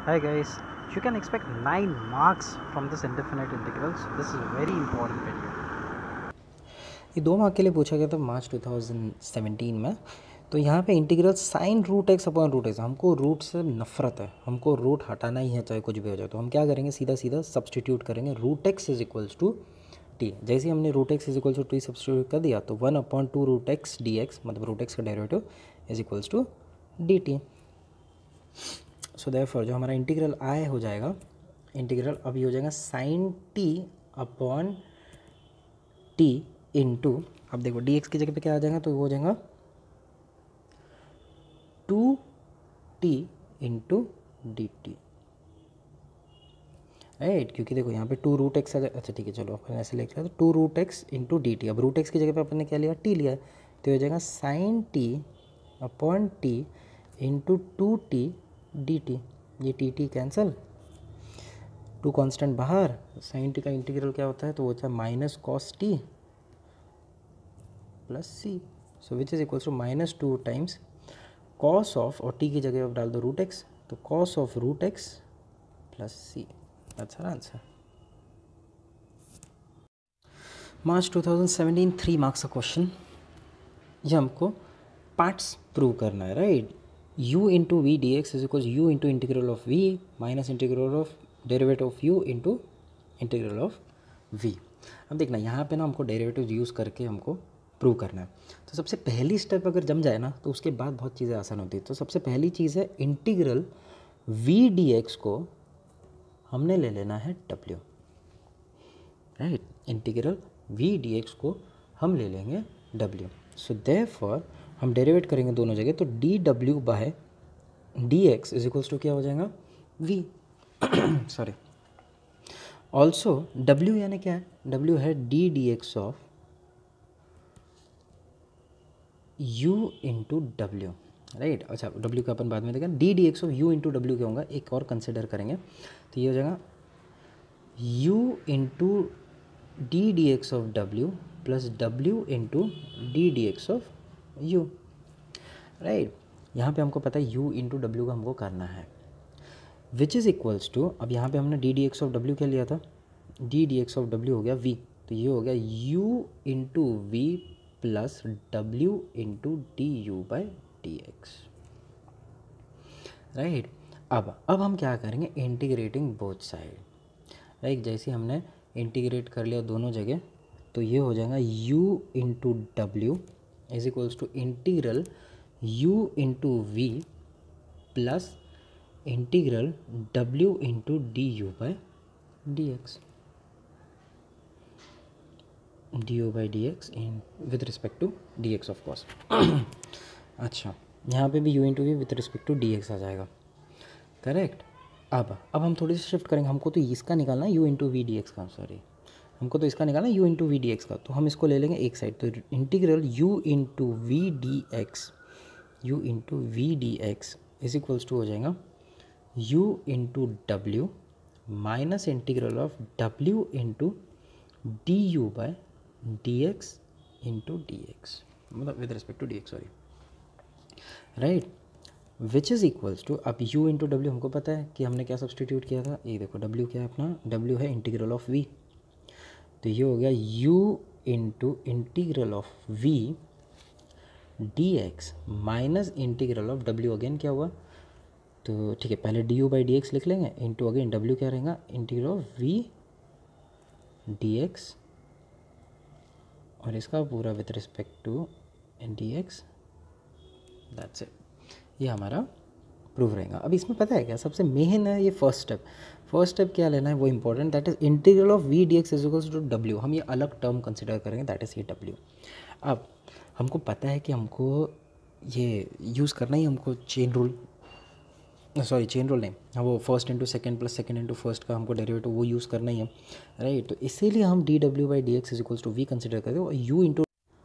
Hi guys, you can expect 9 marks from this indefinite integrals. This is a very important video. ये 2 mark के लिए पूछा गया था मार्च 2017 में। तो यहाँ पे integral sine root x upon root x, हमको रूट से नफरत है, हमको रूट हटाना ही है चाहे कुछ भी हो जाए। तो हम क्या करेंगे, सीधा सीधा सब्सटीट्यूट करेंगे root x is equals to t. जैसे ही हमने root x is equals to t substitute कर दिया तो 1/2 रूट एक्स डी एक्स, मतलब रूट एक्स का derivative is equals to d t. So therefore जो हमारा इंटीग्रल आय हो जाएगा, इंटीग्रल अभी हो जाएगा sine t upon t into, अब देखो डी एक्स की जगह पे क्या आ जाएगा, तो वो हो जाएगा 2t into d T, right. क्योंकि देखो यहाँ पे 2 रूट एक्स, अच्छा ठीक है चलो अपन ऐसे लिख रहे हैं, तो 2 root x into d t. अब रूट एक्स की जगह पे अपन ने क्या लिया, टी लिया है, तो हो जाएगा sine t upon t into 2t d t. ये टी कैंसिल, 2 कांस्टेंट बाहर, साइन टी का इंटीग्रल क्या होता है, तो वो होता है minus cos t plus c, so which is equals to -2 times cos of, और टी की जगह आप डाल दो रूट एक्स, तो cos of root x plus c. That's our answer. March 2017 3 marks का क्वेश्चन। ये हमको पार्ट्स प्रूव करना है, right. u into v d x is equal u into integral of v minus integral of derivative of u into integral of v। अब देखना यहाँ पे ना हमको डेरिवेटिव यूज़ करके हमको प्रूव करना है। तो सबसे पहली स्टेप अगर जम जाए ना तो उसके बाद बहुत चीज़ें आसान होती है। तो सबसे पहली चीज़ है इंटीग्रल v डी एक्स को हमने ले लेना है w, right. Integral v d x को हम ले लेंगे w। सो देयरफॉर हम डेरिवेट करेंगे दोनों जगह, तो डी डब्ल्यू by d x is equals to क्या हो जाएगा, v सॉरी। ऑल्सो w यानी क्या है, w है d d x of u into डब्ल्यू, राइट। अच्छा w का अपन बाद में देखेंगे, d d x of u into डब्ल्यू क्या होगा, एक और कंसिडर करेंगे, तो ये हो जाएगा u into d d x of w plus w into d d x of u, right. यहाँ पे हमको पता है u इंटू डब्ल्यू का हमको करना है, विच इज़ इक्वल्स टू, अब यहाँ पे हमने डी डी एक्स ऑफ डब्ल्यू क्या लिया था, डी डी एक्स ऑफ डब्ल्यू हो गया v, तो ये हो गया u into v plus w into d u by d x, right. अब हम क्या करेंगे, इंटीग्रेटिंग बोथ साइड, राइट। जैसे हमने इंटीग्रेट कर लिया दोनों जगह, तो ये हो जाएगा u इंटू डब्ल्यू is equals to integral u into v plus integral w into d u by d x, d u by d x in with respect to d x of course. अच्छा यहाँ पे भी u into v with respect to d x आ जाएगा, correct. अब हम थोड़ी सी shift करेंगे, हमको तो इसका निकालना है u into v d x का, सॉरी हमको तो इसका निकालना है u into v d x का, तो हम इसको ले लेंगे एक साइड, तो integral u into v d x, u into v d x is equals to हो जाएगा u इंटू डब्ल्यू minus integral of w into d u by d x into d x, मतलब with respect to d x, sorry, right. Which is equals to, अब u into डब्ल्यू हमको पता है कि हमने क्या सब्सटीट्यूट किया था, ये देखो w क्या है अपना, w है इंटीग्रल ऑफ v, तो ये हो गया u into integral of v d x minus integral of w, again क्या हुआ, तो ठीक है पहले d u by d x लिख लेंगे इंटू अगेन w क्या रहेगा, integral of v d x और इसका पूरा with respect to d x, that's it. ये हमारा प्रूफ रहेगा। अब इसमें पता है क्या सबसे मेन है, ये फर्स्ट स्टेप क्या लेना है वो important, that is integral of v d x is equals to डब्ल्यू। हम ये अलग टर्म कंसिडर करेंगे, दैट इज ये डब्ल्यू। अब हमको पता है कि हमको ये यूज़ करना ही, हमको चेन रूल नहीं, हाँ वो first into second plus second into first का हमको डेरिवेटिव वो यूज़ करना ही है, राइट। तो इसीलिए हम डी डब्ल्यू by d x is equals to v consider करते हैं, और यू इंटू,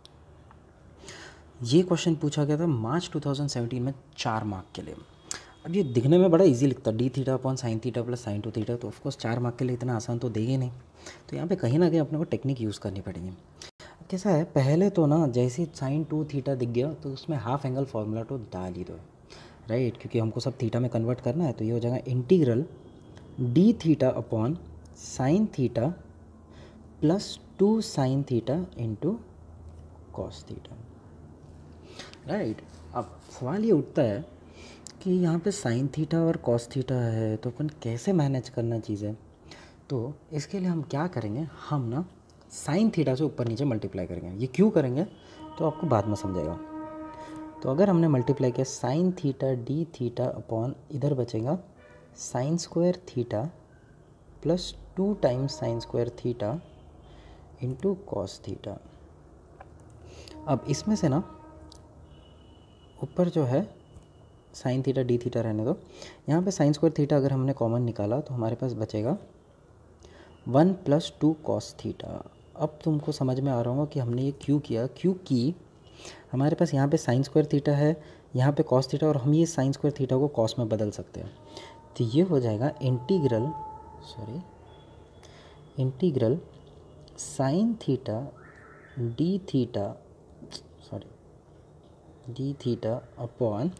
ये क्वेश्चन पूछा गया था मार्च 2017 में 4 मार्क के लिए। अब ये दिखने में बड़ा इजी लिखता है, d theta upon sine theta plus sine two theta, तो ऑफकोर्स 4 मार्क के लिए इतना आसान तो देंगे नहीं, तो यहाँ पे कहीं ना कहीं अपने को टेक्निक यूज़ करनी पड़ेगी। अब कैसा है, पहले तो ना जैसे साइन 2 थीटा दिख गया तो उसमें हाफ एंगल फार्मूला तो डाल ही दो, राइट, क्योंकि हमको सब थीटा में कन्वर्ट करना है। तो ये हो जाएगा integral d theta upon sine theta plus 2 sine theta into cos theta, right. अब सवाल ये उठता है कि यहाँ पे साइन थीटा और कॉस थीटा है, तो अपन कैसे मैनेज करना चीज़ें। तो इसके लिए हम क्या करेंगे, हम ना साइन थीटा से ऊपर नीचे मल्टीप्लाई करेंगे। ये क्यों करेंगे तो आपको बाद में समझेगा। तो अगर हमने मल्टीप्लाई किया sine theta d theta upon, इधर बचेगा sine square theta plus 2 times sine square theta into cos theta. अब इसमें से ना ऊपर जो है साइन थीटा डी थीटा रहने दो। यहाँ पे साइन स्क्वायर थीटा अगर हमने कॉमन निकाला तो हमारे पास बचेगा 1 प्लस 2 कॉस थीटा। अब तुमको समझ में आ रहा होगा कि हमने ये क्यों किया, क्योंकि हमारे पास यहाँ पे साइन स्क्वायर थीटा है, यहाँ पे कॉस थीटा, और हम ये साइन स्क्वायर थीटा को कॉस में बदल सकते हैं। तो ये हो जाएगा integral sine theta d theta upon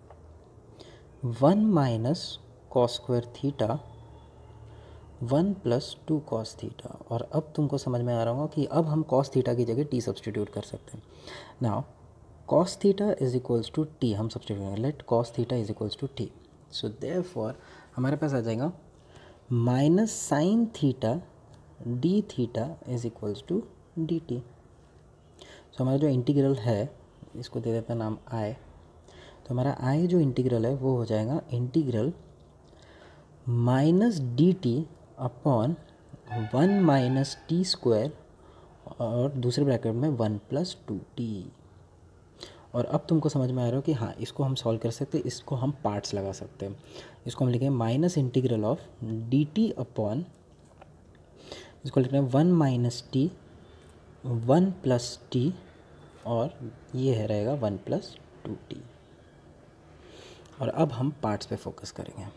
1 minus cos square theta 1 plus 2 cos theta. और अब तुमको समझ में आ रहा होगा कि अब हम कॉस थीटा की जगह टी सब्सटीट्यूट कर सकते हैं। Now cos theta is equals to t हम सब्सटीट्यूट करेंगे, let cos theta is equals to t. So therefore हमारे पास आ जाएगा minus sine theta d theta is equals to d t. So हमारा जो इंटीग्रल है, इसको दे देते हैं नाम आई। तो हमारा आई जो इंटीग्रल है वो हो जाएगा integral minus d t upon 1 minus t square और दूसरे ब्रैकेट में 1 प्लस 2t। और अब तुमको समझ में आ रहा हो कि हाँ, इसको हम सॉल्व कर सकते हैं, इसको हम पार्ट्स लगा सकते हैं। इसको हम लिखेंगे minus integral of d t upon, इसको लिखना है 1 माइनस टी 1 प्लस टी, और ये है रहेगा 1 प्लस 2t। और अब हम पार्ट्स पे फोकस करेंगे,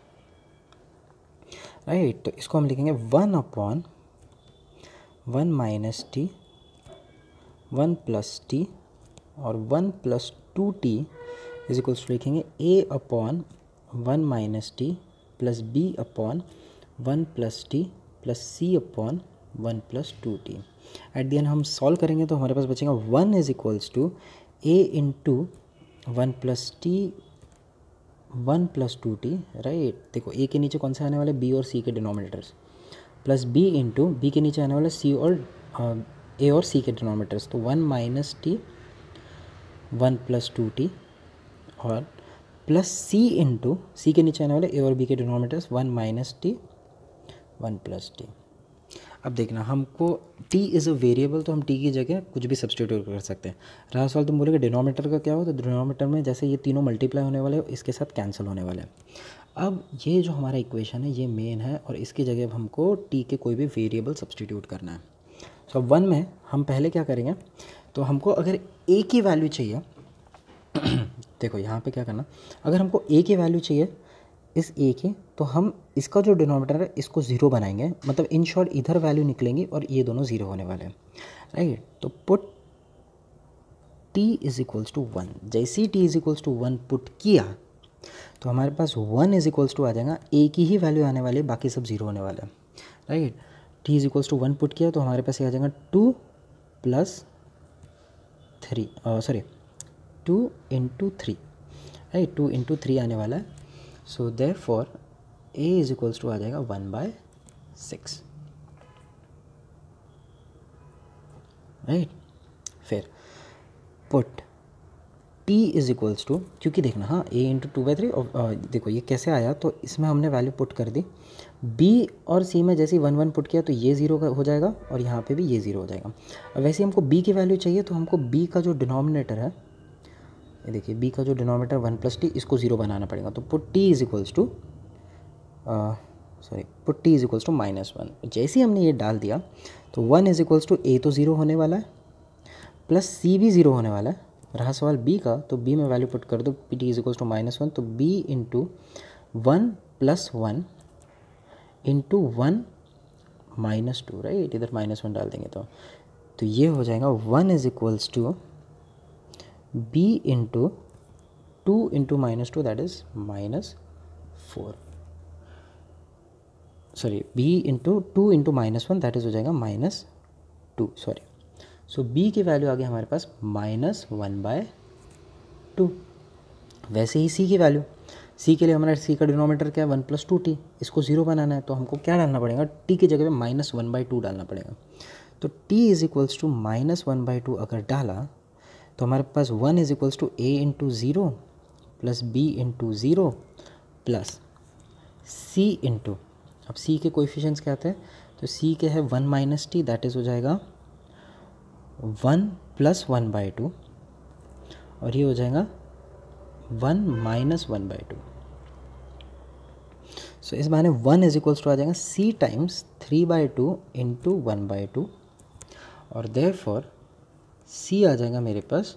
राइट। तो इसको हम लिखेंगे 1 upon 1 minus t 1 plus t और 1 plus 2t is equals to लिखेंगे a upon 1 minus t plus b upon 1 plus t plus c upon 1 plus 2t। At the end हम सॉल्व करेंगे तो हमारे पास बचेगा 1 is equals to a into 1 plus t 1 plus 2t, right. देखो a के नीचे कौन से आने वाले, b और c के denominators, plus b into b के नीचे आने वाले c और a और c के डिनोमिनेटर्स। तो 1 माइनस टी 1 प्लस 2t और प्लस c इंटू c के नीचे आने वाले a और b के denominators 1 minus t 1 plus t. अब देखना, हमको t इज़ अ वेरिएबल, तो हम t की जगह कुछ भी सब्सटीट्यूट कर सकते हैं। रहा सवाल तुम बोलोगे डिनोमिनेटर का क्या हो, तो डिनोमिनेटर में जैसे ये तीनों मल्टीप्लाई होने वाले इसके साथ कैंसिल होने वाले हैं। अब ये जो हमारा इक्वेशन है ये मेन है, और इसकी जगह अब हमको t के कोई भी वेरिएबल सब्सटीट्यूट करना है। सो अब 1 में हम पहले क्या करेंगे, तो हमको अगर a की वैल्यू चाहिए देखो यहाँ पे क्या करना, अगर हमको a की वैल्यू चाहिए इस a की, तो हम इसका जो डिनोमिनेटर है इसको 0 बनाएंगे, मतलब इन शॉर्ट इधर वैल्यू निकलेंगी और ये दोनों 0 होने वाले हैं, राइट। तो put t is equals to 1, जैसे ही t is equals to 1 put किया तो हमारे पास 1 इज इक्वल्स टू आ जाएगा, a की ही वैल्यू आने वाली है, बाकी सब 0 होने वाले हैं, right. t is equals to 1 put किया तो हमारे पास ये आ जाएगा 2 plus 3, sorry 2 into 3, right, 2 into 3 आने वाला है। So therefore a is equals to आ जाएगा 1/6, राइट। फिर put t is equals to, क्योंकि देखना हाँ a इंटू 2/3, और देखो ये कैसे आया, तो इसमें हमने वैल्यू पुट कर दी, b और c में जैसे ही 1 1 पुट किया तो ये 0 हो जाएगा और यहाँ पे भी ये 0 हो जाएगा। अब वैसे हमको b की वैल्यू चाहिए, तो हमको b का जो डिनोमिनेटर है, ये देखिए b का जो डिनोमिनेटर 1 प्लस टी, इसको 0 बनाना पड़ेगा। तो put t is equals to put t is equals to -1। जैसे ही हमने ये डाल दिया तो 1 इज इक्वल्स टू a तो 0 होने वाला है, प्लस c भी 0 होने वाला है। रहा सवाल b का, तो b में वैल्यू पुट कर दो, t इज इक्वल्स टू -1, तो b into 1 plus 1 into 1 minus 2, right, इधर -1 डाल देंगे तो ये हो जाएगा 1 is equals to b into 2 into -2 that is -4, sorry b into 2 into -1 that is हो जाएगा -2, सॉरी। सो b की वैल्यू आ गई हमारे पास -1/2। वैसे ही c की वैल्यू, c के लिए हमारा c का डिनोमीटर क्या है 1 + 2t, इसको 0 बनाना है तो हमको क्या डालना पड़ेगा, t की जगह पे -1/2 डालना पड़ेगा। तो t इज़ इक्वल्स टू -1/2 अगर डाला तो हमारे पास 1 is equals to a into 0 plus b into 0 plus c into, अब c के कोएफिशिएंट्स क्या आते हैं, तो c के है 1 - t दैट इज़ हो जाएगा 1 + 1/2 और ये हो जाएगा 1 - 1/2। सो इस बहाने 1 इज इक्वल्स टू आ जाएगा c टाइम्स 3/2 इंटू 1/2 और देयरफॉर c आ जाएगा मेरे पास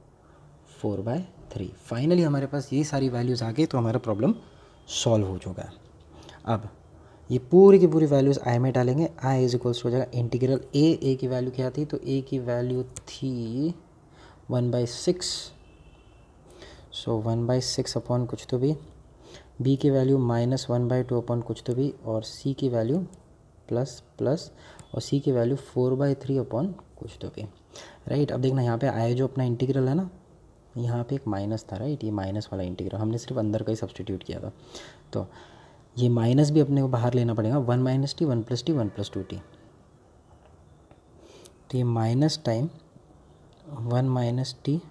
4/3। फाइनली हमारे पास ये सारी वैल्यूज़ आ गई तो हमारा प्रॉब्लम सॉल्व हो चुका है। अब ये पूरी की पूरी वैल्यूज़ आई में डालेंगे, आई इज इक्वल्स हो जाएगा इंटीग्रल ए की वैल्यू क्या थी, तो ए की वैल्यू थी 1/6, सो 1/6 अपॉन कुछ तो भी, b की वैल्यू -1/2 अपॉन कुछ तो भी, और c की वैल्यू प्लस और c की वैल्यू 4/3 अपॉन कुछ तो भी, राइट। अब देखना यहाँ पे आए जो अपना इंटीग्रल है ना, यहाँ पे एक माइनस था, राइट, ये माइनस वाला इंटीग्रल हमने सिर्फ अंदर का ही सब्सटीट्यूट किया था, तो ये माइनस भी अपने को बाहर लेना पड़ेगा, 1 - t 1 + t 1 + 2t, तो ये minus time 1 - t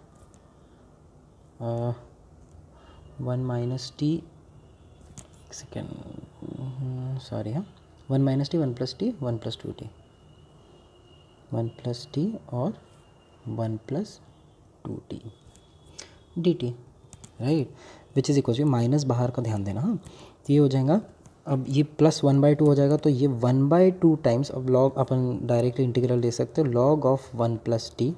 1 - t, second, sorry, हाँ, 1 - t 1 + t 1 + 2t 1 + t और 1 + 2t dt, right, which is equal to, minus बाहर का ध्यान देना, हाँ, तो ये हो जाएगा, अब ये प्लस 1/2 हो जाएगा तो ये 1/2 टाइम्स, अब लॉग अपन डायरेक्टली इंटीग्रल ले सकते हो, लॉग ऑफ 1 + t,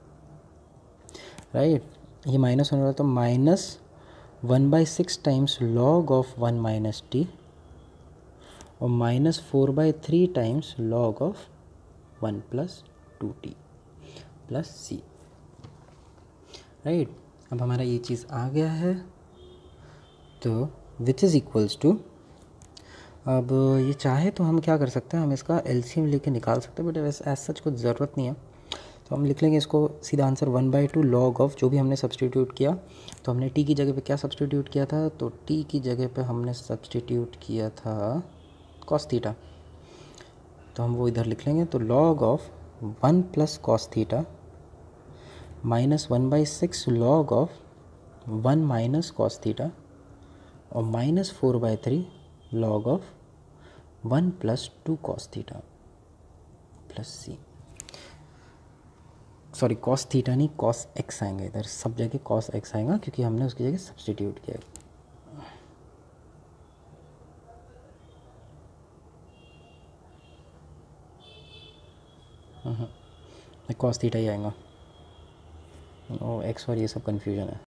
राइट, ये माइनस होने वाला तो -1/6 टाइम्स लॉग ऑफ 1 - t और -4/3 times log of 1 + 2t plus c, right. अब हमारा ये चीज़ आ गया है, तो विच इज़ इक्वल्स टू, अब ये चाहे तो हम क्या कर सकते हैं, हम इसका एलसीएम लेके निकाल सकते हैं, बट वैसे एज सच कुछ ज़रूरत नहीं है, तो हम लिख लेंगे इसको सीधा आंसर 1/2 लॉग ऑफ जो भी हमने सब्सटीट्यूट किया, तो हमने t की जगह पे क्या सब्सटीट्यूट किया था, तो t की जगह पे हमने सब्सटीट्यूट किया था cos थीटा, तो हम वो इधर लिख लेंगे, तो log of 1 + cos theta minus 1/6 log of 1 - cos theta और -4/3 log of 1 + 2 cos theta plus c, sorry cos theta नहीं cos x आएंगे इधर, सब जगह cos x आएगा क्योंकि हमने उसकी जगह सब्सटीट्यूट किया है। cos थीटा ही आएगा, ओ x और ये सब कन्फ्यूजन है।